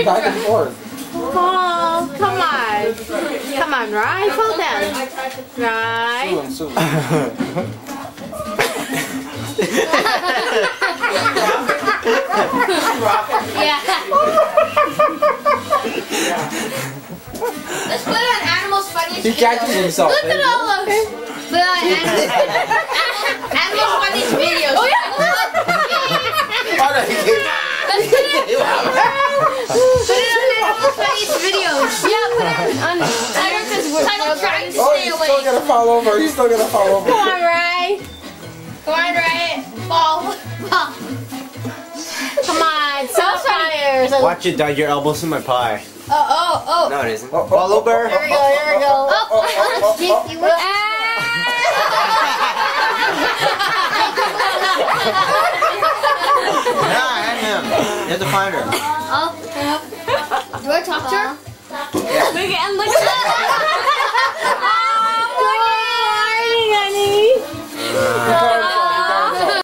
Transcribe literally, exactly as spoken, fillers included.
going back and forth. Oh, come on. Come on, Rye. Fall down. Rye. Yeah. Let's put on Animals Funniest He catches videos. himself. Look at all of them. Put on Animals, Animals Funniest videos. Oh yeah. Let's put it, put it on Animals Funniest videos. Yeah, put it on. Title, title trying to Oh, stay he's away. still gonna fall over. He's still gonna fall over. Come on, Rye. Come on, Rye. Fall. Fall. Come on. Stop fires. Watch it, Dad. Your elbows in my pie. Oh, oh, oh. No, it isn't. Oh, oh, Fall over. Here we go. Here we go. Oh, oh, oh, oh, you went. Yeah, and him. You have to find her. Oh, do I talk to her? Look at, look at that.